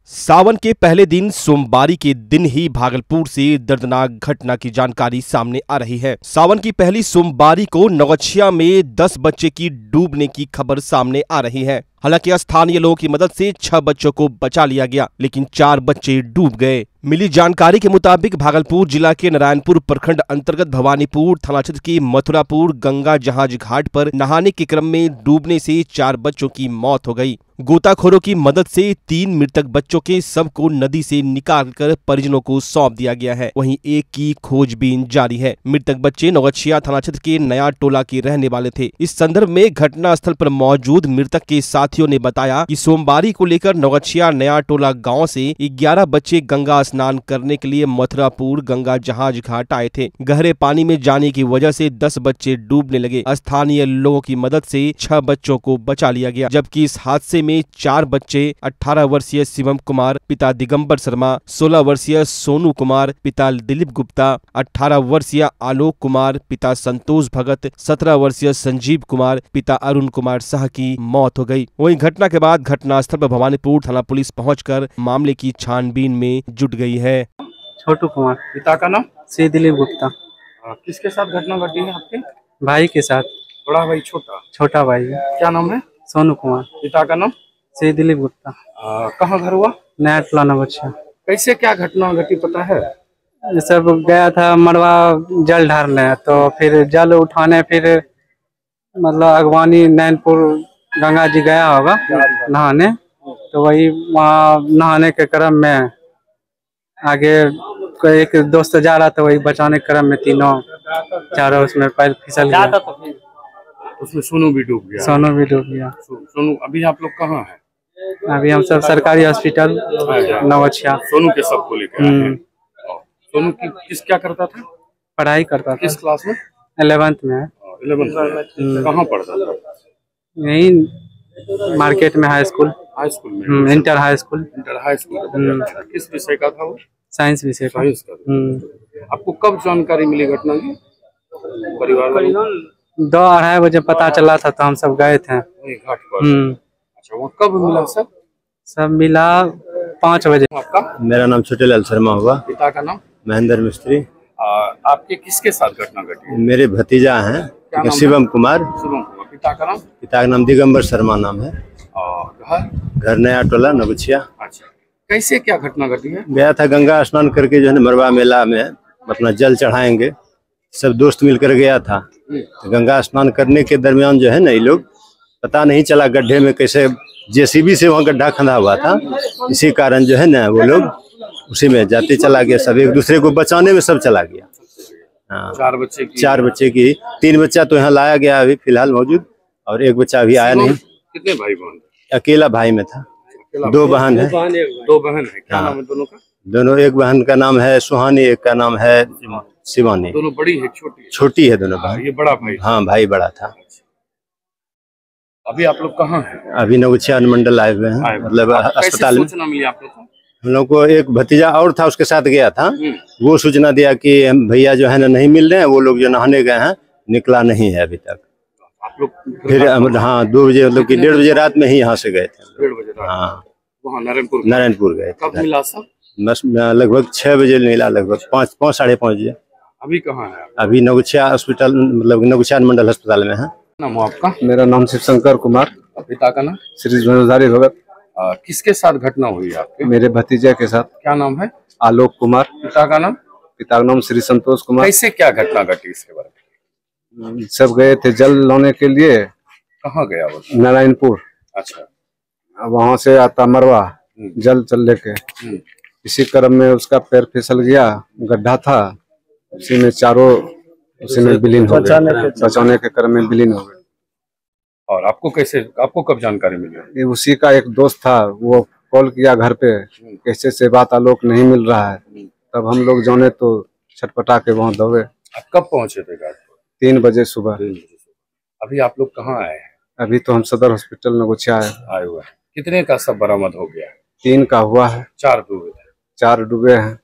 सावन के पहले दिन सोमवारी के दिन ही भागलपुर से दर्दनाक घटना की जानकारी सामने आ रही है। सावन की पहली सोमवारी को नौगछिया में 10 बच्चे की डूबने की खबर सामने आ रही है। हालांकि स्थानीय लोगों की मदद से 6 बच्चों को बचा लिया गया, लेकिन 4 बच्चे डूब गए। मिली जानकारी के मुताबिक भागलपुर जिला के नारायणपुर प्रखंड अंतर्गत भवानीपुर थाना क्षेत्र की मथुरापुर गंगा जहाज घाट पर नहाने के क्रम में डूबने से 4 बच्चों की मौत हो गई। गोताखोरों की मदद से 3 मृतक बच्चों के शव को नदी से निकालकर परिजनों को सौंप दिया गया है। वहीं एक की खोजबीन जारी है। मृतक बच्चे नौगछिया थाना क्षेत्र के नया टोला के रहने वाले थे। इस संदर्भ में घटना स्थल पर मौजूद मृतक के साथियों ने बताया कि सोमवारी को लेकर नौगछिया नया टोला गाँव से 11 बच्चे गंगा स्नान करने के लिए मथुरापुर गंगा जहाज घाट आए थे। गहरे पानी में जाने की वजह से 10 बच्चे डूबने लगे। स्थानीय लोगों की मदद से 6 बच्चों को बचा लिया गया, जबकि इस हादसे में 4 बच्चे 18 वर्षीय शिवम कुमार पिता दिगंबर शर्मा, 16 वर्षीय सोनू कुमार पिता दिलीप गुप्ता, 18 वर्षीय आलोक कुमार पिता संतोष भगत, 17 वर्षीय संजीव कुमार पिता अरुण कुमार शाह की मौत हो गई। वहीं घटना के बाद घटनास्थल पर भवानीपुर थाना पुलिस पहुंचकर मामले की छानबीन में जुट गई है। छोटू कुमार। पिता का नाम? श्री दिलीप गुप्ता। किसके साथ घटना घटी है आपके? भाई के साथ। बड़ा भाई छोटा? छोटा भाई। क्या नाम है? सोनू कुमार। पिता का नाम? श्री दिलीप गुप्ता। कहाँ घर हुआ? नया टोला नौगछिया। कैसे क्या घटना घटी पता है? सब गया था मड़वा जल ढारने, तो फिर जल उठाने फिर मतलब अगवानी नैनपुर गंगा जी गया होगा नहाने, तो वही वहाँ नहाने के क्रम में आगे एक दोस्त जा रहा था, वही बचाने के क्रम में तीनों चारों उसमें पैर फिसल गया। उसमें सोनू भी डूब गया? सोनू भी डूब गया। सोनू, अभी आप लोग कहाँ हैं? अभी हम सब सरकारी हॉस्पिटल नौगछिया। सोनू के सब को लेकर आए हैं। सोनू किस क्या करता था? पढ़ाई करता था। किस क्लास में? 11th में है। 11th। कहाँ पढ़ता था? यही मार्केट में हाई स्कूल। हाई स्कूल में? Inter high school. Inter high school. किस विषय का था वो? साइंस विषय का। साइंस का। आपको कब जानकारी मिली घटना की? परिवार वालों? 2-2:30 बजे पता चला था, तो हम सब गए थे घाट पर। अच्छा, वो कब मिला? सब मिला 5 बजे। आपका? मेरा नाम छोटेलाल शर्मा हुआ। पिता का नाम? महेंद्र मिस्त्री। आपके किसके साथ घटना घटी? मेरे भतीजा हैं शिवम कुमार। पिता का नाम? पिता का नाम दिगंबर शर्मा नाम है। घर नया टोला नौगछिया। अच्छा, कैसे क्या घटना घटी है? गया था गंगा स्नान करके जो है मरवा मेला में अपना जल चढ़ाएंगे, सब दोस्त मिलकर गया था। तो गंगा स्नान करने के दरमियान जो है ना, ये लोग पता नहीं चला गड्ढे में कैसे जेसीबी से वहाँ गड्ढा खंदा हुआ था, इसी कारण जो है ना वो लोग उसी में जाते चला गया। सब एक दूसरे को बचाने में सब चला गया। हाँ, 4 बच्चे की 3 बच्चा तो यहाँ लाया गया अभी फिलहाल मौजूद, और एक बच्चा अभी आया नहीं। कितने भाई बहन? अकेला भाई में था। 2 बहन है। 2 बहन है। क्या नाम है दोनों का? दोनों, एक बहन का नाम है सुहानी, एक का नाम है शिवानी। दोनों बड़ी है छोटी? छोटी है दोनों बहन। ये बड़ा भाई? हाँ, भाई बड़ा था। अभी आप लोग कहाँ हैं? अभी नौगछिया अनुमंडल आए हुए हैं, मतलब अस्पताल में। सूचना मिली आप लोग को? हम लोग को एक भतीजा और था, उसके साथ गया था। वो सूचना दिया कि भैया जो है ना नहीं मिल रहे हैं, वो लोग जो नहाने गए हैं, निकला नहीं है अभी तक। आप लोग फिर हाँ 2 बजे मतलब कि 1:30 बजे रात में ही यहाँ से गए थे। 1:30 बजे? हाँ, वहाँ नारायणपुर गए। कब मिला सब? बस लगभग 6 बजे मिला, लगभग 5 साढ़े 5 बजे। अभी कहाँ है? अभी नौगछिया हॉस्पिटल, मतलब नौगछिया अनुमंडल अस्पताल में है। नाम आपका? मेरा नाम शिवशंकर कुमार। पिता का नाम? श्री धनुधारी भगत। किसके साथ घटना हुई आपके? मेरे भतीजे के साथ। क्या नाम है? आलोक कुमार। पिता का नाम? पिता का नाम श्री संतोष कुमार। कैसे क्या घटना घटी इसके बारे में? सब गए थे जल लाने के लिए। कहाँ गया वो? नारायणपुर। अच्छा, वहां से आता मरवा जल चल लेके, इसी क्रम में उसका पैर फिसल गया, गड्ढा था, उसी में चारों उसी में विलीन हो गए। बचाने के क्रम में विलीन हो गए। और आपको कब जानकारी मिली? उसी का एक दोस्त था, वो कॉल किया घर पे, कैसे से बात आलोक नहीं मिल रहा है। तब हम लोग जाने तो छटपटा के वहाँ दौड़े। आप कब पहुंचे थे घाट पर? 3 बजे सुबह। अभी आप लोग कहाँ आए हैं? अभी तो हम सदर हॉस्पिटल नौगछिया आए हुए हैं। कितने का सब बरामद हो गया? 3 का हुआ है। 4 डूबे थे? 4 डूबे हैं।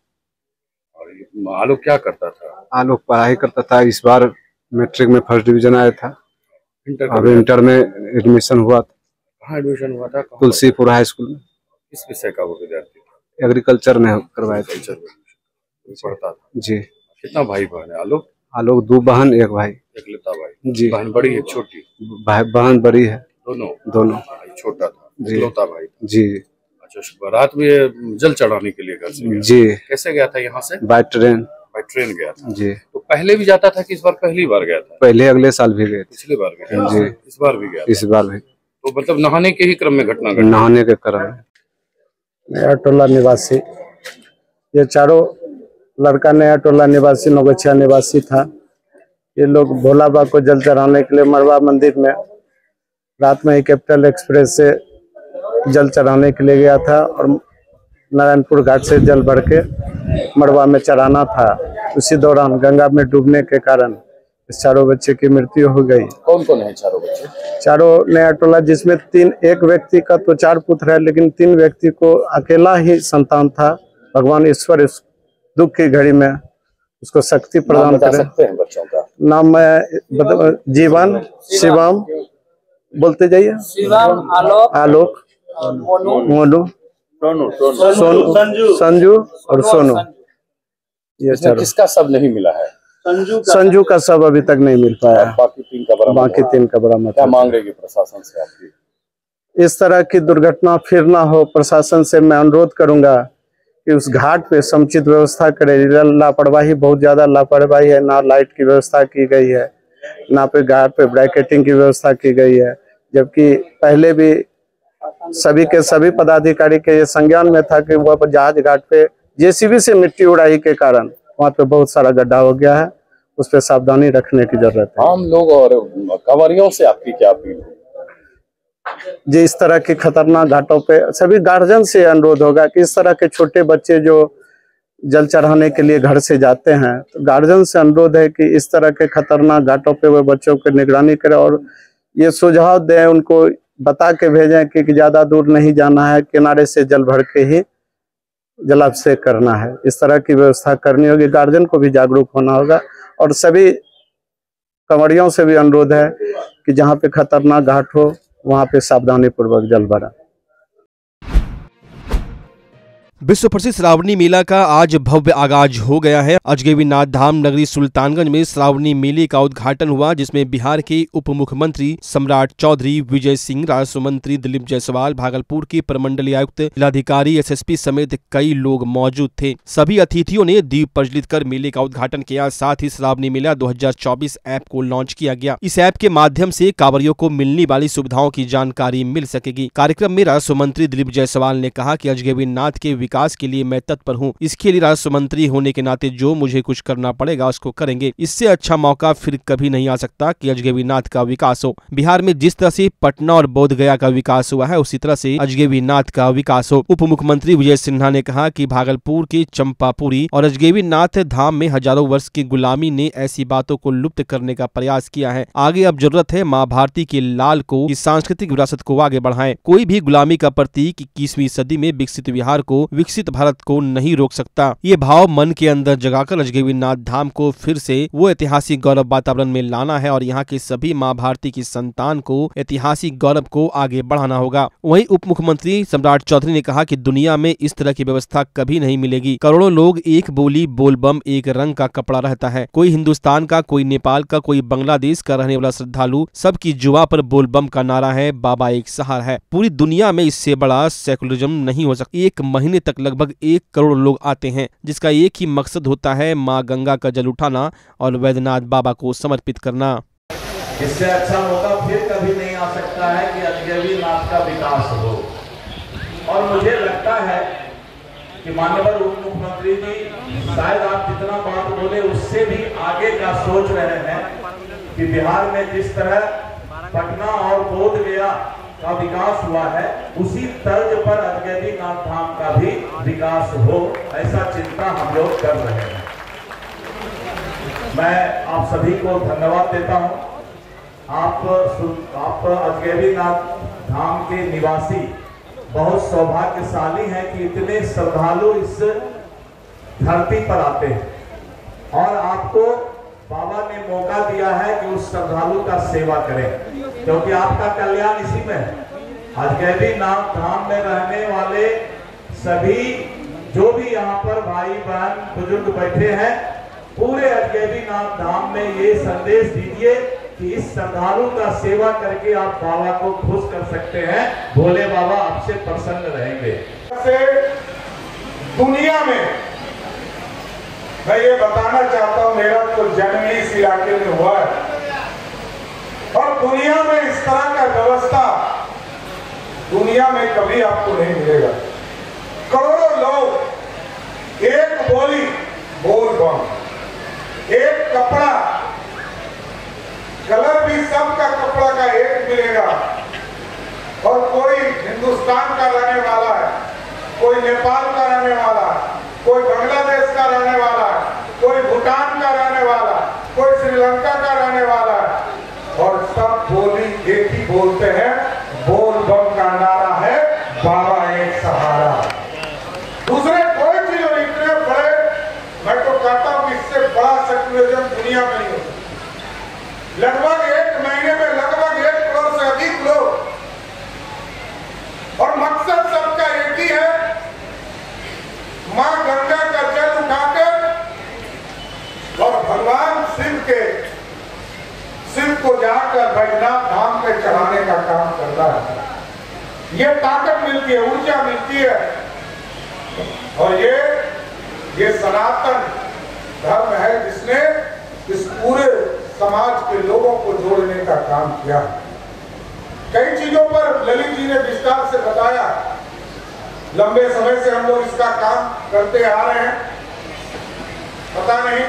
और आलोक क्या करता था? आलोक पढ़ाई करता था, इस बार मैट्रिक में फर्स्ट डिवीजन आया था। अब इंटर में एडमिशन हुआ था। कहाँ एडमिशन हुआ था? तुलसीपुर हाई स्कूल में। किस विषय का वो विद्यार्थी था? एग्रीकल्चर में करवाया था। कल्चर में पढ़ता था। जी। कितना भाई बहन है? आलोक 2 बहन 1 भाई। एकलता भाई। जी। बहन बड़ी है छोटी? बहन बड़ी है। दोनों भाई छोटा था। जी। एकलौता भाई। जी। अच्छा, रात में जल चढ़ाने के लिए घर से गया? जी। कैसे गया था यहाँ से? बाय ट्रेन गया था। जी। तो पहले भी जाता था कि इस बार पहली बार गया था? पहले अगले साल भी गए। पिछली बार गया? जी। इस बार भी गया? इस बार भी। तो मतलब नहाने के ही क्रम में घटना घटी? नहाने के क्रम में। नया टोला निवासी, ये चारों लड़का नया टोला निवासी नौगछिया निवासी था। ये लोग भोला बाबा को जल चढ़ाने के लिए मड़वा मंदिर में रात में ही कैपिटल एक्सप्रेस से जल चढ़ाने के लिए गया था और नारायणपुर घाट से जल भर के मड़वा में चढ़ाना था। उसी दौरान गंगा में डूबने के कारण इस चारों बच्चे की मृत्यु हो गई। कौन कौन है चारों बच्चे? चारों नया टोला, जिसमें एक व्यक्ति का तो 4 पुत्र है, लेकिन 3 व्यक्ति को अकेला ही संतान था। भगवान ईश्वर इस दुख की घड़ी में उसको शक्ति प्रदान बता करे। सकते हैं बच्चों का नाम मैं जीवन, शिवम, बोलते जाइए, आलोक, मोनू, सोनू, संजू और सोनू। ये चारों। किसका सब नहीं मिला है? संजू का सब अभी तक नहीं मिल पाया। बाकी 3 का बरामद। क्या मांग रहेगी प्रशासन से आपकी? इस तरह की दुर्घटना फिर ना हो, प्रशासन से मैं अनुरोध करूंगा कि उस घाट पे समुचित व्यवस्था करे। लापरवाही, बहुत ज्यादा लापरवाही है। ना लाइट की व्यवस्था की गई है, ना पे घाट पे ब्रैकेटिंग की व्यवस्था की गई है, जबकि पहले भी सभी के सभी पदाधिकारी के ये संज्ञान में था कि वह जहाज घाट पे जेसीबी से मिट्टी उड़ाई के कारण वहाँ पे बहुत सारा गड्ढा हो गया है। उस पर सावधानी रखने की जरूरत है। आम लोग और कांवरियों से आपकी क्या अपील है? जी, इस तरह के खतरनाक घाटों पे सभी गार्जियन से अनुरोध होगा कि इस तरह के छोटे बच्चे जो जल चढ़ाने के लिए घर से जाते हैं, तो गार्जियन से अनुरोध है कि इस तरह के खतरनाक घाटों पे वो बच्चों की निगरानी करें और ये सुझाव दें, उनको बता के भेजें कि ज्यादा दूर नहीं जाना है, किनारे से जल भर के ही जलाभिषेक करना है। इस तरह की व्यवस्था करनी होगी। गार्जियन को भी जागरूक होना होगा और सभी कंवरियों से भी अनुरोध है कि जहाँ पे खतरनाक घाट हो वहाँ पे सावधानी पूर्वक जल भरा। विश्व प्रसिद्ध श्रावणी मेला का आज भव्य आगाज हो गया है। अजगैबीनाथ धाम नगरी सुल्तानगंज में श्रावणी मेले का उद्घाटन हुआ, जिसमें बिहार के उप मुख्यमंत्री सम्राट चौधरी, विजय सिंह, राजस्व मंत्री दिलीप जायसवाल, भागलपुर के प्रमंडलीय आयुक्त, जिलाधिकारी, एसएसपी समेत कई लोग मौजूद थे। सभी अतिथियों ने दीप प्रज्वलित कर मेले का उद्घाटन किया। साथ ही श्रावणी मेला 2024 ऐप को लॉन्च किया गया। इस ऐप के माध्यम से कांवरियों को मिलने वाली सुविधाओं की जानकारी मिल सकेगी। कार्यक्रम में राजस्व मंत्री दिलीप जायसवाल ने कहा कि अजगैबीनाथ के विकास के लिए मैं तत्पर हूं। इसके लिए राजस्व मंत्री होने के नाते जो मुझे कुछ करना पड़ेगा उसको करेंगे। इससे अच्छा मौका फिर कभी नहीं आ सकता कि अजगैबीनाथ का विकास हो। बिहार में जिस तरह से पटना और बोध गया का विकास हुआ है, उसी तरह से अजगैबीनाथ का विकास हो। उप मुख्यमंत्री विजय सिन्हा ने कहा कि भागलपुर के चंपापुरी और अजगैबीनाथ धाम में हजारों वर्ष की गुलामी ने ऐसी बातों को लुप्त करने का प्रयास किया है। आगे अब जरूरत है माँ भारती के लाल को इस सांस्कृतिक विरासत को आगे बढ़ाएं। कोई भी गुलामी का प्रतीक 21वीं सदी में विकसित बिहार को, विकसित भारत को नहीं रोक सकता। ये भाव मन के अंदर जगाकर अजगैबीनाथ धाम को फिर से वो ऐतिहासिक गौरव वातावरण में लाना है और यहाँ के सभी माँ भारती की संतान को ऐतिहासिक गौरव को आगे बढ़ाना होगा। वहीं उप मुख्यमंत्री सम्राट चौधरी ने कहा कि दुनिया में इस तरह की व्यवस्था कभी नहीं मिलेगी। करोड़ों लोग एक बोली बोल बम एक रंग का कपड़ा रहता है। कोई हिंदुस्तान का, कोई नेपाल का, कोई बांग्लादेश का रहने वाला श्रद्धालु, सबकी जुबां पर बोल बम का नारा है, बाबा एक सहारा है। पूरी दुनिया में इससे बड़ा सेकुलरिज्म नहीं हो सकता। एक महीने तक लगभग 1 करोड़ लोग आते हैं, जिसका एक ही मकसद होता है माँ गंगा का जल उठाना और वैद्यनाथ बाबा को समर्पित करना। इससे अच्छा मौका फिर कभी नहीं आ सकता है कि अजगैबीनाथ का विकास हो। और मुझे लगता है कि माननीय उप मुख्यमंत्री जी शायद आप जितना बात बोले उससे भी आगे का सोच रहे हैं कि बिहार में जिस तरह पटना और बोध गया का विकास हुआ है, उसी तर्ज पर अजगैबीनाथ धाम का भी विकास हो, ऐसा चिंता हम लोग कर रहे हैं। मैं आप सभी को धन्यवाद देता हूं। आप अजगैबीनाथ धाम के निवासी बहुत सौभाग्यशाली हैं कि इतने श्रद्धालु इस धरती पर आते हैं और आपको बाबा ने मौका दिया है कि उस श्रद्धालु का सेवा करें, क्योंकि आपका कल्याण इसी में है। अजगैबीनाथ धाम में रहने वाले सभी जो भी यहाँ पर भाई बहन बुजुर्ग बैठे हैं, पूरे अजगैबीनाथ धाम में ये संदेश दीजिए कि इस श्रद्धालु का सेवा करके आप बाबा को खुश कर सकते हैं। भोले बाबा आपसे प्रसन्न रहेंगे। दुनिया में मैं ये बताना चाहता हूँ, मेरा तो जन्म ही इस इलाके में हुआ है और दुनिया में इस तरह का व्यवस्था दुनिया में कभी आपको नहीं मिलेगा। करोड़ों लोग एक बोली बोल बम, एक कपड़ा, कलर भी सबका कपड़ा का एक मिलेगा और कोई हिंदुस्तान का रहने वाला है, कोई नेपाल का रहने वाला है, कोई बांग्लादेश का रहने वाला है, कोई भूटान का रहने वाला है, कोई श्रीलंका का रहने वाला है और सब बोली एक ही बोलते हैं, बोल बम का नारा है, बाबा एक सहारा। दूसरे कोई चीज और इतने बड़े, मैं तो कहता हूं इससे बड़ा सेक्युलरिज्म दुनिया में नहीं होता। लगभग एक महीने में लगभग 1 करोड़ से अधिक लोग और मकसद सबका एक ही है, मां गंगा का जल उठाकर और भगवान शिव को जाकर बैजनाथ धाम पे चढ़ाने का काम करना है। ये ताकत मिलती है, ऊर्जा मिलती है और ये सनातन धर्म है जिसने इस पूरे समाज के लोगों को जोड़ने का काम किया। कई चीजों पर ललित जी ने विस्तार से बताया। लंबे समय से हम लोग इसका काम करते आ रहे हैं, पता नहीं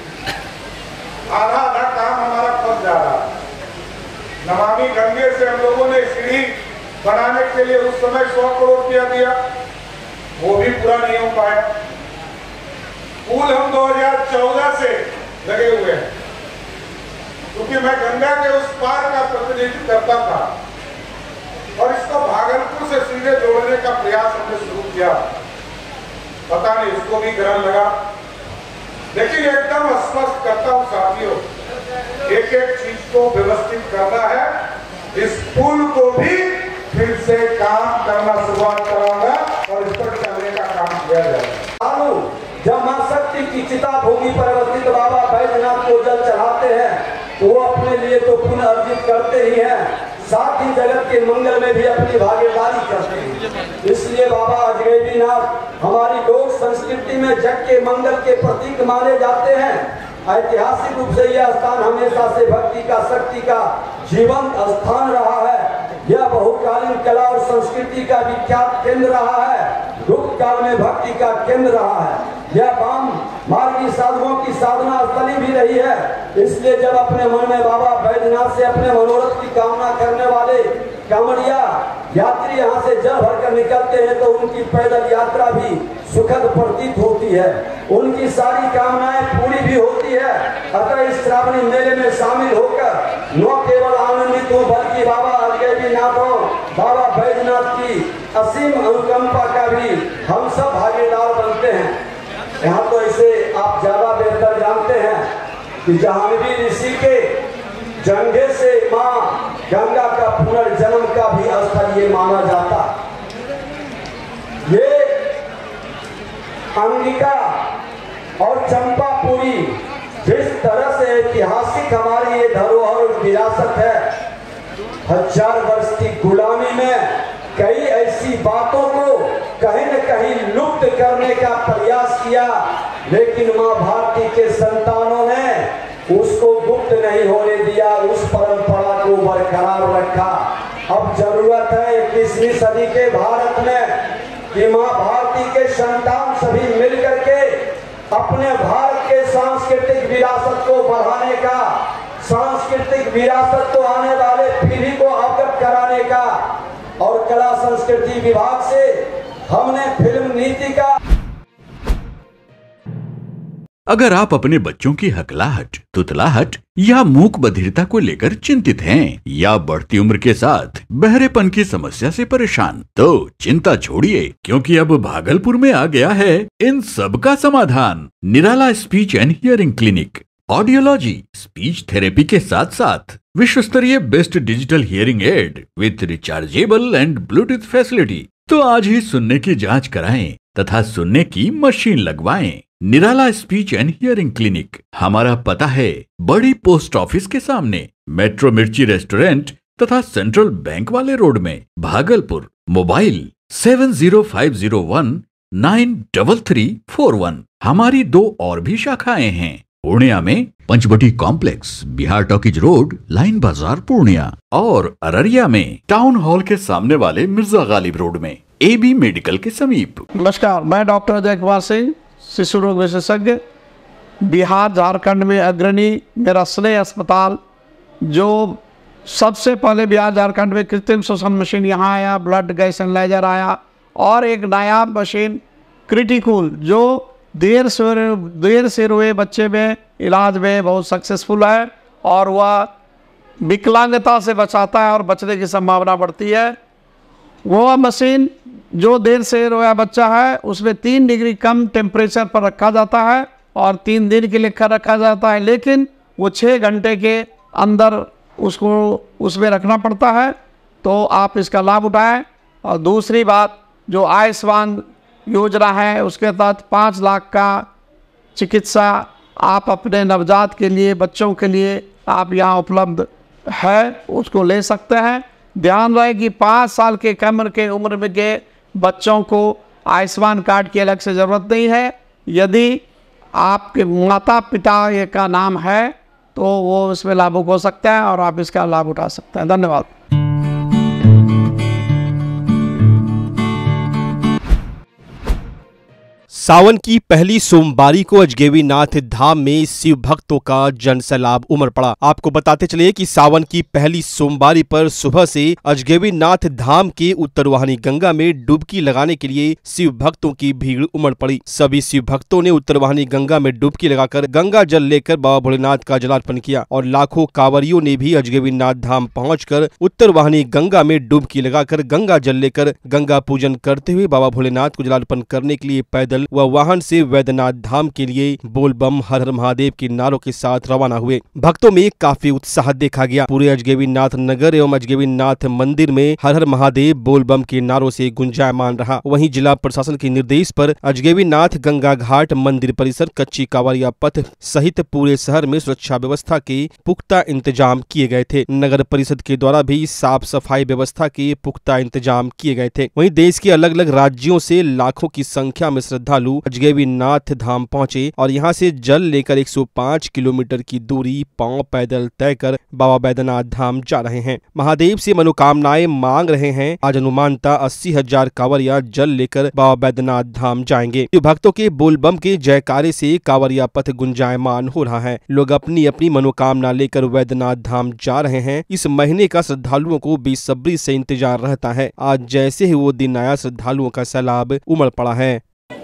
आधा आधा काम हमारा फंस जा रहा है। नमामि गंगे से हम लोगों ने सीढ़ी बनाने के लिए उस समय 100 करोड़ रुपया दिया, वो भी पूरा नहीं हो पाया। पुल हम 2014 से लगे हुए हैं, क्योंकि मैं गंगा के उस पार का प्रतिनिधित्व करता था और इसको भागलपुर से सीधे जोड़ने का प्रयास हमने शुरू किया। पता नहीं उसको भी ग्रहण लगा, लेकिन एकदम स्पष्ट करता हूं साथियों, एक एक चीज को व्यवस्थित करना है। इस पुल को भी फिर से काम करना शुरुआत कराऊंगा और इस पर चलने का काम किया जाएगा। जब मां शक्ति की चिता भूमि पर अवस्थित बाबा बैजनाथ को जल चढ़ाते हैं तो वो अपने लिए तो पुण्य अर्जित करते ही हैं, साथ ही जगत के मंगल में भी अपनी भागीदारी करते हैं। इसलिए बाबा अजगैबीनाथ हमारी लोक संस्कृति में जग के मंगल के प्रतीक माने जाते हैं। ऐतिहासिक रूप से यह स्थान हमेशा से भक्ति का, शक्ति का जीवंत स्थान रहा है। यह बहुकालीन कला और संस्कृति का विख्यात केंद्र रहा है, गुप्त काल में भक्ति का केंद्र रहा है। यह वाम मार्गी साधुओं की साधना स्थली भी रही है। इसलिए जब अपने मन में बाबा बैजनाथ से अपने मनोरथ की कामना करने वाले कांवड़िया यात्री यहाँ से जल भरकर निकलते हैं तो उनकी पैदल यात्रा भी सुखद प्रतीत होती है, उनकी सारी कामनाएं पूरी भी होती है। अतः इस श्रावणी मेले में शामिल होकर न केवल आनंदित हो बल्कि बाबा अजगैबीनाथ और बाबा बैजनाथ की असीम अनुकंपा का भी हम सब भागीदार बनते हैं। यहाँ तो ऐसे आप ज्यादा बेहतर जानते हैं कि जाह्नवी ऋषि के जंघे से मां गंगा का पुनर्जन्म का भी स्थल ये माना जाता। ये अंगिका और चंपापुरी जिस तरह से ऐतिहासिक हमारी ये धरोहर विरासत है, 1000 वर्ष की गुलामी में कई ऐसी बातों को कहीं न कहीं लुप्त करने का प्रयास किया, लेकिन मां भारती के संतानों ने उसको गुप्त नहीं होने दिया, उस परंपरा को बरकरार रखा। अब जरूरत है 21वीं सदी के भारत में कि मां भारती के संतान सभी मिलकर के अपने भारत के सांस्कृतिक विरासत को बढ़ाने का, सांस्कृतिक विरासत को आने वाले पीढ़ी को अवगत कराने का, और कला संस्कृति विभाग से हमने फिल्म नीति का। अगर आप अपने बच्चों की हकलाहट, तुतलाहट या मूक बधिरता को लेकर चिंतित हैं या बढ़ती उम्र के साथ बहरेपन की समस्या से परेशान, तो चिंता छोड़िए, क्योंकि अब भागलपुर में आ गया है इन सब का समाधान। Nirala speech and hearing clinic audiology, speech therapy के साथ साथ विश्व स्तरीय best digital hearing aid with rechargeable and bluetooth facility. तो आज ही सुनने की जांच कराएं तथा सुनने की मशीन लगवाएं। Nirala speech and hearing clinic. हमारा पता है बड़ी पोस्ट ऑफिस के सामने, मेट्रो मिर्ची रेस्टोरेंट तथा सेंट्रल बैंक वाले रोड में, भागलपुर। मोबाइल 7050193341। हमारी 2 और भी शाखाएं हैं। पूर्णिया में Panchvati complex, Bihar talkies road, line Bazar, Purnia. और अररिया में टाउन हॉल के सामने वाले मिर्जा गालिब रोड में, AB मेडिकल के समीप। नमस्कार, मैं डॉक्टर अजय कुमार सिंह, शिशु रोग विशेषज्ञ, बिहार झारखंड में अग्रणी। मेरा स्नेह अस्पताल जो सबसे पहले बिहार झारखंड में कृत्रिम श्वसन मशीन यहाँ आया, ब्लड गैस एनालाइजर आया, और एक नायाब मशीन क्रिटिकल जो देर से हुए बच्चे में इलाज में बहुत सक्सेसफुल है, और वह विकलांगता से बचाता है और बचने की संभावना बढ़ती है। वो मशीन जो देर से रोया बच्चा है उसमें 3 डिग्री कम टेम्परेचर पर रखा जाता है और 3 दिन के लिए रखा जाता है, लेकिन वो 6 घंटे के अंदर उसको उसमें रखना पड़ता है। तो आप इसका लाभ उठाएं। और दूसरी बात, जो आयुष्मान योजना है उसके तहत 5 लाख का चिकित्सा आप अपने नवजात के लिए, बच्चों के लिए आप यहाँ उपलब्ध है, उसको ले सकते हैं। ध्यान रहे कि 5 साल के कम के उम्र में के बच्चों को आयुष्मान कार्ड की अलग से ज़रूरत नहीं है। यदि आपके माता पिता ये का नाम है तो वो इसमें लाभुक हो सकता है और आप इसका लाभ उठा सकते हैं। धन्यवाद। सावन की पहली सोमवारी को अजगैबीनाथ धाम में शिव भक्तों का जनसैलाब उमड़ पड़ा। आपको बताते चले कि सावन की पहली सोमवारी पर सुबह से अजगैबीनाथ धाम के उत्तरवाहिनी गंगा में डुबकी लगाने के लिए शिव भक्तों की भीड़ उमड़ पड़ी। सभी शिव भक्तों ने उत्तरवाहिनी गंगा में डुबकी लगाकर गंगा जल लेकर बाबा भोलेनाथ का जलार्पण किया और लाखों कांवरियों ने भी अजगैबीनाथ धाम पहुंचकर उत्तरवाहिनी गंगा में डुबकी लगाकर गंगा जल लेकर गंगा पूजन करते हुए बाबा भोलेनाथ को जलार्पण करने के लिए पैदल व वाहन से वैद्यनाथ धाम के लिए बोल बम हर हर महादेव के नारों के साथ रवाना हुए। भक्तों में काफी उत्साह देखा गया। पूरे अजगैबीनाथ नगर एवं अजगैबीनाथ मंदिर में हर हर महादेव बोल बम के नारों से गुंजायमान रहा। वहीं जिला प्रशासन के निर्देश पर अजगैबीनाथ गंगा घाट, मंदिर परिसर, कच्ची कांवरिया पथ सहित पूरे शहर में सुरक्षा व्यवस्था के पुख्ता इंतजाम किए गए थे। नगर परिषद के द्वारा भी साफ सफाई व्यवस्था के पुख्ता इंतजाम किए गए थे। वहीं देश के अलग अलग राज्यों से लाखों की संख्या में श्रद्धालु अजगैबीनाथ धाम पहुंचे और यहां से जल लेकर 105 किलोमीटर की दूरी पांव पैदल तय कर बाबा वैद्यनाथ धाम जा रहे हैं। महादेव से मनोकामनाएं मांग रहे हैं। आज अनुमानता 80,000 कांवरिया जल लेकर बाबा वैद्यनाथ धाम जाएंगे। भक्तों के बोलबम के जयकारे से कांवरिया पथ गुंजायमान हो रहा है। लोग अपनी अपनी मनोकामना लेकर वैद्यनाथ धाम जा रहे हैं। इस महीने का श्रद्धालुओं को बेसब्री से इंतजार रहता है। आज जैसे ही वो दिन आया, श्रद्धालुओं का सैलाब उमड़ पड़ा है।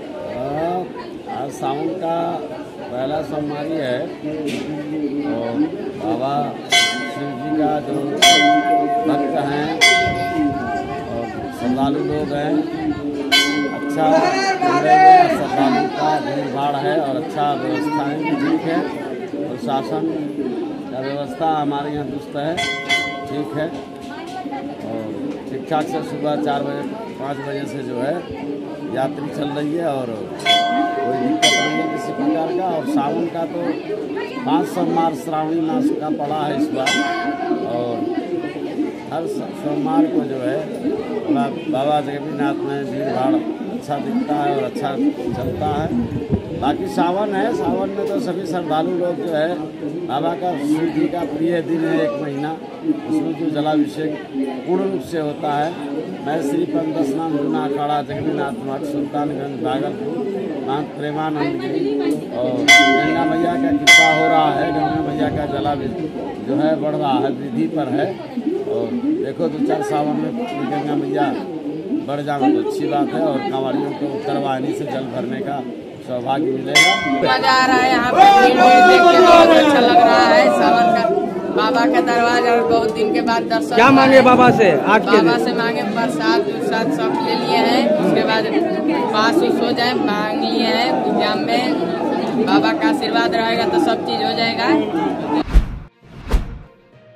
सावन का पहला सोमवारी है और बाबा शिव जी का जो भक्त हैं और श्रद्धालु लोग हैं, अच्छा श्रद्धालु का भीड़ भाड़ है और अच्छा व्यवस्थाएं भी ठीक है। प्रशासन का व्यवस्था हमारे यहाँ दुरुस्त है, ठीक है, और ठीक ठाक से सुबह 4 बजे 5 बजे से जो है यात्री चल रही है और कोई दिक्कत नहीं है किसी प्रकार का। और सावन का तो 5 सोमवार श्रावणी मास का पड़ा है इस बार, और हर सोमवार को जो है बाबा अजगैबीनाथ में भीड़ भाड़ अच्छा दिखता है और अच्छा चलता है। बाकी सावन है, सावन में तो सभी श्रद्धालु लोग जो है बाबा का, शिव जी का प्रिय दिन है 1 महीना, उसमें जो जलाभिषेक पूर्ण रूप से होता है। मैं श्री पंचस्नान जूना अखाड़ा अजगैबीनाथ मठ सुल्तानगंज भागलपुर महंत प्रेमानंद गिरी और गंगा मैया का कृपा हो रहा है। गंगा मैया का जलाभिषेक जो है बढ़ रहा है, वृद्धि पर है। और देखो 2-4 सावन में गंगा मैया बढ़ जाना तो अच्छी बात है और कांवरियों को उत्तरवाहिनी से जल भरने का सौभाग्य मिलेगा। मजा आ रहा है, यहाँ पे भीड़ देख के बहुत अच्छा लग रहा है। सावन का बाबा का दरवाजा और बहुत दिन के बाद दर्शन। क्या मांगे बाबा से? आज के बाबा से मांगे प्रसाद सब ले लिए हैं, उसके बाद पास हो जाए मांग लिए हैं। पूजा में बाबा का आशीर्वाद रहेगा तो सब चीज हो जाएगा।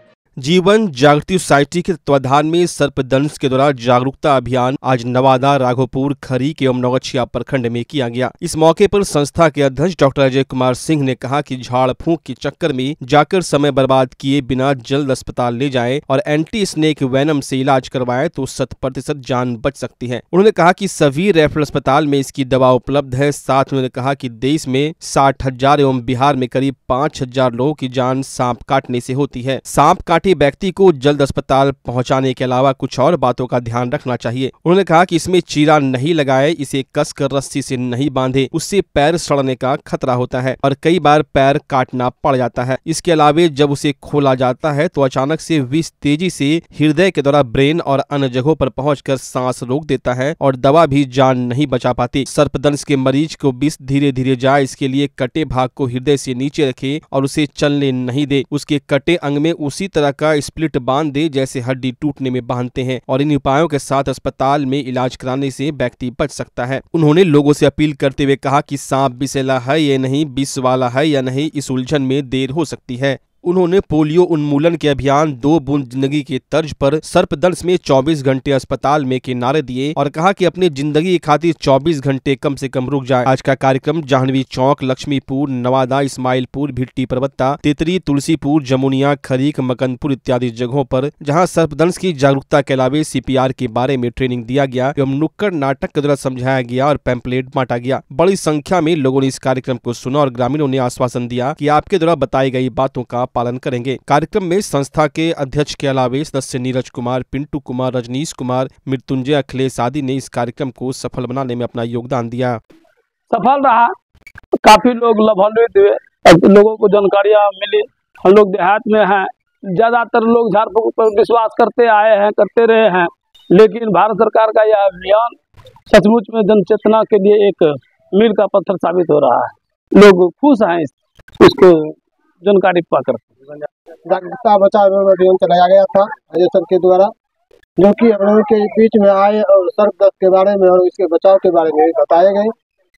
जीवन जागृति सोसाइटी के तत्वाधान में सर्पदंश के द्वारा जागरूकता अभियान आज नवादा, राघोपुर, खरीक एवं नौगछिया प्रखंड में किया गया। इस मौके पर संस्था के अध्यक्ष डॉक्टर अजय कुमार सिंह ने कहा कि झाड़ फूंक के चक्कर में जाकर समय बर्बाद किए बिना जल्द अस्पताल ले जाएं और एंटी स्नेक वेनम से इलाज करवाएं तो 100% जान बच सकती है। उन्होंने कहा कि सभी रेफरल अस्पताल में इसकी दवा उपलब्ध है। साथ में उन्होंने कहा कि देश में 60,000 एवं बिहार में करीब 5,000 लोगों की जान सांप काटने से होती है। सांप काटे व्यक्ति को जल्द अस्पताल पहुंचाने के अलावा कुछ और बातों का ध्यान रखना चाहिए। उन्होंने कहा कि इसमें चीरा नहीं लगाए, इसे कसकर रस्सी से नहीं बांधे, उससे पैर सड़ने का खतरा होता है और कई बार पैर काटना पड़ जाता है। इसके अलावा जब उसे खोला जाता है तो अचानक से विष तेजी से हृदय के द्वारा ब्रेन और अन्य जगहों पर पहुंचकर सांस रोक देता है और दवा भी जान नहीं बचा पाती। सर्पदंश के मरीज को विष धीरे धीरे जाए, इसके लिए कटे भाग को हृदय से नीचे रखे और उसे चलने नहीं दे। उसके कटे अंग में उसी तरह का स्प्लिट बांध दे जैसे हड्डी टूटने में बांधते हैं और इन उपायों के साथ अस्पताल में इलाज कराने से व्यक्ति बच सकता है। उन्होंने लोगों से अपील करते हुए कहा कि सांप विषैला है या नहीं, विष वाला है या नहीं, इस उलझन में देर हो सकती है। उन्होंने पोलियो उन्मूलन के अभियान 2 बूंद जिंदगी के तर्ज पर सर्पदंश में 24 घंटे अस्पताल में के नारे दिए और कहा कि अपनी जिंदगी की खातिर 24 घंटे कम से कम रुक जाए। आज का कार्यक्रम जाह्नवी चौक, लक्ष्मीपुर, नवादा, इस्माइलपुर, भिट्टी पर्वता, तितरी, तुलसीपुर, जमुनिया, खरीक, मकनपुर इत्यादि जगहों पर जहां सर्पदंश की जागरूकता के अलावे CPR के बारे में ट्रेनिंग दिया गया एवं नुक्कड़ नाटक के द्वारा समझाया गया और पैम्पलेट बांटा गया। बड़ी संख्या में लोगों ने इस कार्यक्रम को सुना और ग्रामीणों ने आश्वासन दिया कि आपके द्वारा बताई गई बातों का पालन करेंगे। कार्यक्रम में संस्था के अध्यक्ष के अलावे सदस्य नीरज कुमार, पिंटू कुमार, रजनीश कुमार, मृत्युंजय, अखिलेश आदि ने इस कार्यक्रम को सफल बनाने में अपना योगदान दिया। सफल रहा, काफी लोग लाभान्वित हुए, लोगों को जानकारियां मिली। हम लोग देहात में हैं, ज्यादातर लोग झाड़ फूंक पर विश्वास करते आए हैं, करते रहे हैं, लेकिन भारत सरकार का यह अभियान सचमुच में जन चेतना के लिए एक मील का पत्थर साबित हो रहा है। लोग खुश हैं इसको जानकारी पाकर। जागरूकता बचाव अभियान चलाया गया था अजय सर के द्वारा, जो कि हम लोगों के बीच में आए और सर्पदंश के बारे में और इसके बचाव के बारे में बताए गए।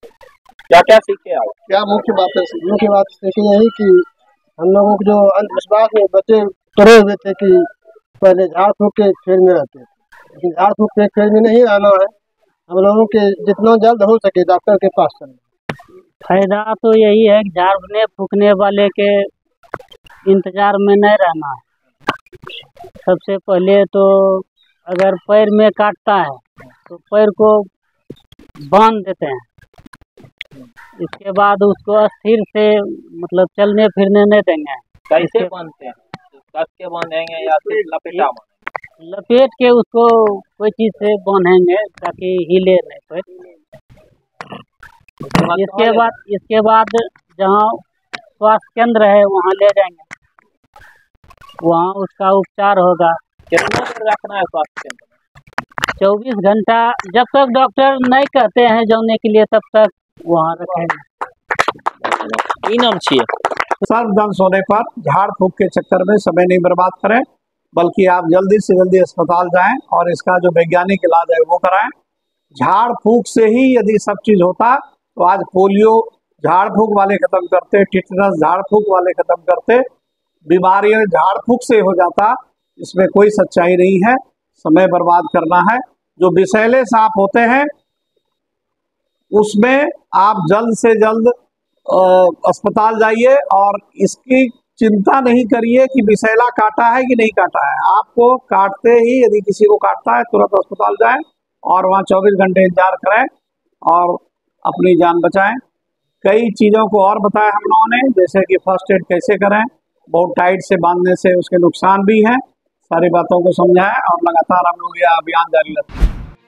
क्या क्या सीखे आप? क्या मुख्य बात सीखी यही कि हम लोगों को जो अंधविश्वास में बच्चे पड़े हुए थे कि पहले झाड़ फूंक के फेर में रहते थे, लेकिन झाड़ फूंक के फेर में नहीं रहना है। हम लोगों के जितना जल्द हो सके डॉक्टर के पास चलना। फायदा तो यही है कि झाड़ने फूकने वाले के इंतजार में नहीं रहना है। सबसे पहले तो अगर पैर में काटता है तो पैर को बांध देते हैं। इसके बाद उसको स्थिर से मतलब चलने फिरने नहीं देंगे। कैसे बांधते हैं? कस के बांधेंगे या फिर लपेटा? लपेट के उसको कोई चीज से बांधेंगे ताकि हिले नहीं पैर। इसके बाद जहाँ स्वास्थ्य केंद्र है वहाँ ले जाएंगे, वहाँ उसका उपचार होगा। कितना देर रखना है स्वास्थ्य केंद्र में? 24 घंटा, जब तक डॉक्टर नहीं कहते हैं जाने के लिए तब तक वहाँ रखेंगे। नाम चाहिए। सर्पदंश होने पर झाड़ फूंक के चक्कर में समय नहीं बर्बाद करें, बल्कि आप जल्दी से जल्दी अस्पताल जाएं और इसका जो वैज्ञानिक इलाज है वो कराएं। झाड़ फूंक से ही यदि सब चीज होता तो आज पोलियो झाड़ फूंक वाले खत्म करते, टिटनस झाड़ फूंक वाले खत्म करते, बीमारियां झाड़ फूंक से हो जाता। इसमें कोई सच्चाई नहीं है, समय बर्बाद करना है। जो विषैले सांप होते हैं उसमें आप जल्द से जल्द अस्पताल जाइए और इसकी चिंता नहीं करिए कि विषैला काटा है कि नहीं काटा है। आपको काटते ही यदि किसी को काटता है तुरंत अस्पताल जाएं और वहाँ 24 घंटे इंतजार करें और अपनी जान बचाएं। कई चीज़ों को और बताया हम लोगों ने, जैसे कि फर्स्ट एड कैसे करें, बहुत टाइट से बांधने से उसके नुकसान भी हैं, सारी बातों को समझाएं और लगातार हम लोग यह अभियान जारी रखें।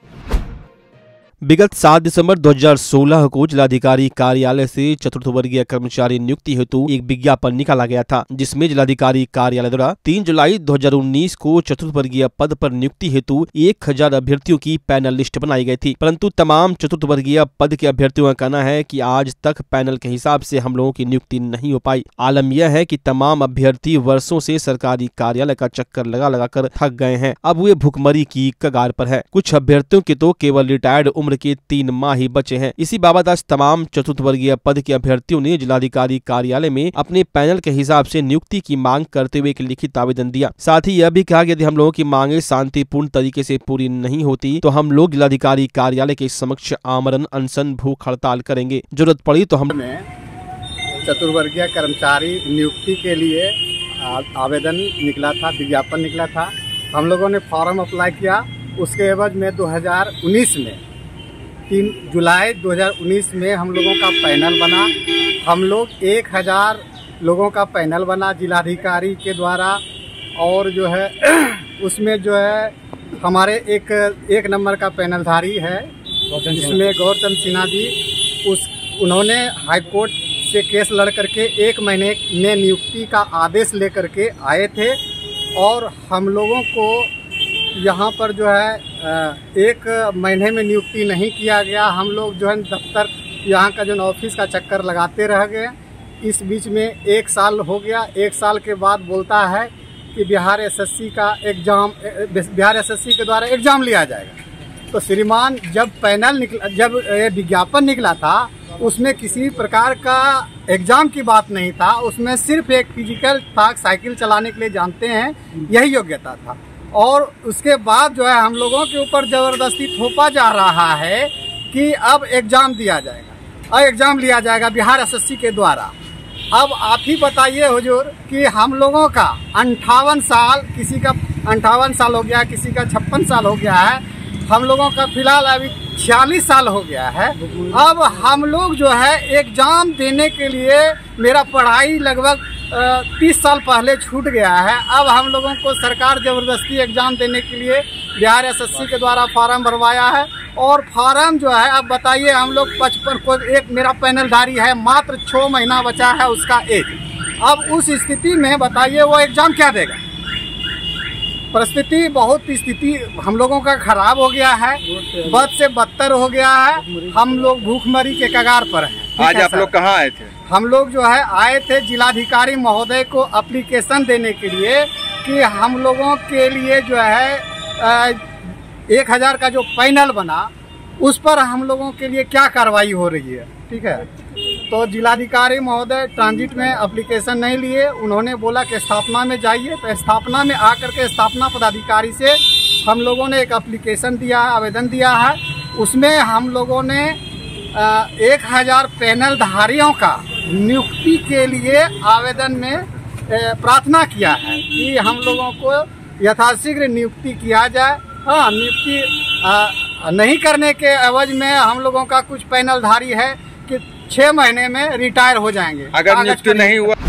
विगत 7 दिसंबर 2016 को जिलाधिकारी कार्यालय से चतुर्थ वर्गीय कर्मचारी नियुक्ति हेतु एक विज्ञापन निकाला गया था, जिसमें जिलाधिकारी कार्यालय द्वारा 3 जुलाई 2019 को चतुर्थ वर्गीय पद पर नियुक्ति हेतु 1000 अभ्यर्थियों की पैनल लिस्ट बनाई गई थी। परंतु तमाम चतुर्थ वर्गीय पद के अभ्यर्थियों का कहना है कि आज तक पैनल के हिसाब से हम लोगों की नियुक्ति नहीं हो पाई। आलम यह है कि तमाम अभ्यर्थी वर्षों से सरकारी कार्यालय का चक्कर लगा कर थक गए हैं। अब वे भुखमरी की कगार पर है। कुछ अभ्यर्थियों की तो केवल रिटायर्ड उम्र उम्र के 3 माह ही बचे हैं। इसी बाबत आज तमाम चतुर्थ वर्गीय पद के अभ्यर्थियों ने जिलाधिकारी कार्यालय में अपने पैनल के हिसाब से नियुक्ति की मांग करते हुए एक लिखित आवेदन दिया। साथ ही यह भी कहा कि यदि हम लोगों की मांगे शांतिपूर्ण तरीके से पूरी नहीं होती तो हम लोग जिलाधिकारी कार्यालय के समक्ष आमरण अनशन भूख हड़ताल करेंगे। जरूरत पड़ी तो हम चतुर्वर्गीय कर्मचारी नियुक्ति के लिए आवेदन निकला था, विज्ञापन निकला था। हम लोगों ने फॉर्म अप्लाई किया। उसके एवज में 2019 में 3 जुलाई 2019 में हम लोगों का पैनल बना। हम लोग 1000 लोगों का पैनल बना जिलाधिकारी के द्वारा। और जो है उसमें जो है हमारे एक नंबर का पैनलधारी है जिसमें गौरचंद सिन्हा जी, उन्होंने हाईकोर्ट से केस लड़ करके 1 महीने में नियुक्ति का आदेश लेकर के आए थे। और हम लोगों को यहाँ पर जो है 1 महीने में नियुक्ति नहीं किया गया। हम लोग जो है दफ्तर यहाँ का जो ऑफिस का चक्कर लगाते रह गए। इस बीच में 1 साल हो गया। 1 साल के बाद बोलता है कि बिहार एसएससी के द्वारा एग्जाम लिया जाएगा। तो श्रीमान, जब विज्ञापन निकला था उसमें किसी प्रकार का एग्जाम की बात नहीं था। उसमें सिर्फ एक फिजिकल था, साइकिल चलाने के लिए जानते हैं, यही योग्यता था। और उसके बाद जो है हम लोगों के ऊपर जबरदस्ती थोपा जा रहा है कि अब एग्जाम दिया जाएगा और एग्जाम लिया जाएगा बिहार एसएससी के द्वारा। अब आप ही बताइए हुजूर कि हम लोगों का 58 साल, किसी का 58 साल हो गया, किसी का 56 साल हो गया है। हम लोगों का फिलहाल अभी 46 साल हो गया है। अब हम लोग जो है एग्जाम देने के लिए, मेरा पढ़ाई लगभग 30 साल पहले छूट गया है। अब हम लोगों को सरकार जबरदस्ती एग्जाम देने के लिए बिहार एसएससी के द्वारा फार्म भरवाया है। और फार्म जो है, अब बताइए, हम लोग 55 को, एक मेरा पैनलधारी है, मात्र 6 महीना बचा है उसका एज। अब उस स्थिति में बताइए वो एग्जाम क्या देगा। परिस्थिति स्थिति हम लोगों का खराब हो गया है, बद से बदतर हो गया है। हम लोग भूखमरी के कगार पर हैं। आज आप लोग कहाँ आए थे? हम लोग जो है आए थे जिलाधिकारी महोदय को एप्लीकेशन देने के लिए कि हम लोगों के लिए जो है 1000 का जो पैनल बना उस पर हम लोगों के लिए क्या कार्रवाई हो रही है। ठीक है, तो जिलाधिकारी महोदय ट्रांजिट में एप्लीकेशन नहीं लिए। उन्होंने बोला कि स्थापना में जाइए। तो स्थापना में आकर के स्थापना पदाधिकारी से हम लोगों ने एक एप्लीकेशन दिया है, आवेदन दिया है। उसमें हम लोगों ने 1000 पैनलधारियों का नियुक्ति के लिए आवेदन में प्रार्थना किया है कि हम लोगों को यथाशीघ्र नियुक्ति किया जाए। हाँ, नियुक्ति नहीं करने के एवज में हम लोगों का कुछ पैनलधारी है कि 6 महीने में रिटायर हो जाएंगे। अगर नियुक्ति नहीं हुआ